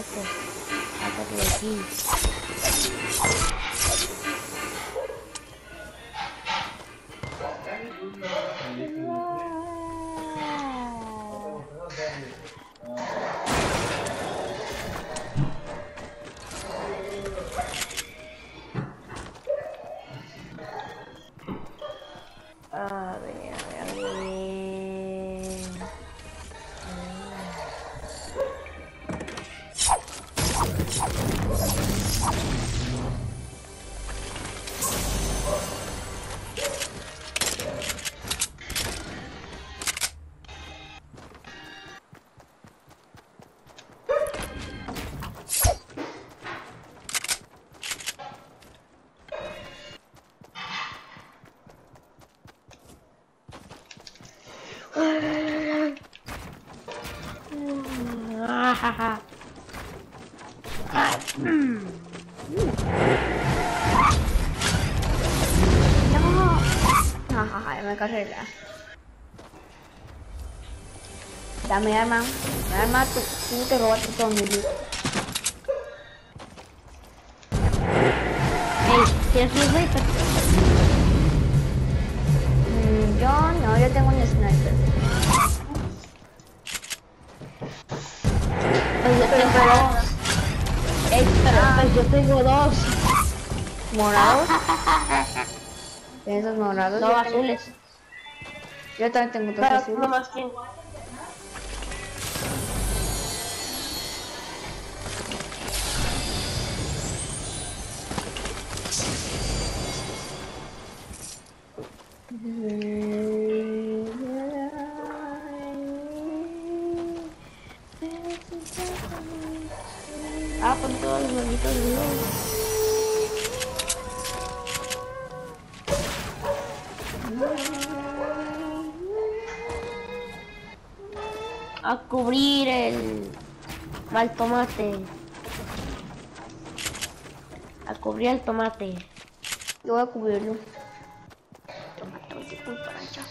esto. Sácate de aquí. A ver. No, me carrera. Dame arma, tú te robaste todo mi loot. Ey, ¿tienes un sniper? Yo tengo un sniper. Pues yo tengo dos. Pero yo tengo dos. ¿Morados? ¿Esos morados? No, azules. Yo también tengo dos Pero azules. no más que... Ah, con todos los malditos globos. A cubrir el mal tomate. A cubrir el tomate. Yo voy a cubrirlo. Tomate, voy para allá.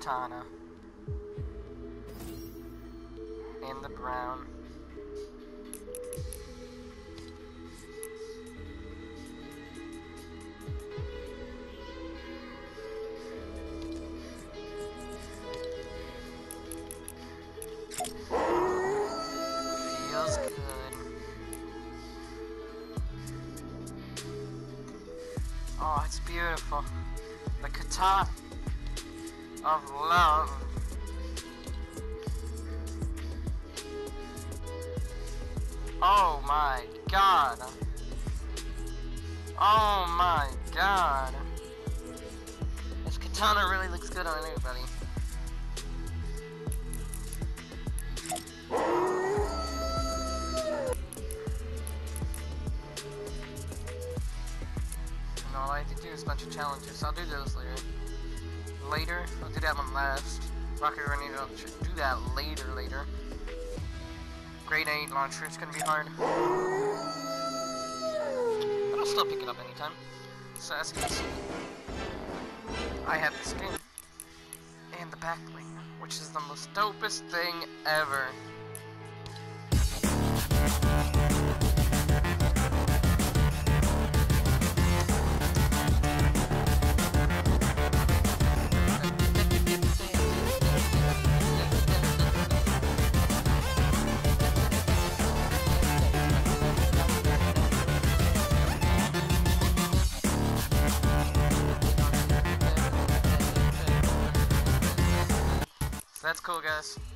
katana. And the brown. Feels good. Oh, it's beautiful. The katana of love. Oh my god. Oh my god. This katana really looks good on anybody. And all I have to do is a bunch of challenges. I'll do those later. I'll do that one last. Rocket Grenade, I'll do that later. Grenade launcher, it's gonna be hard. But I'll still pick it up anytime. So as you can see, I have the skin. And the back bling, which is the most dopest thing ever. So that's cool, guys.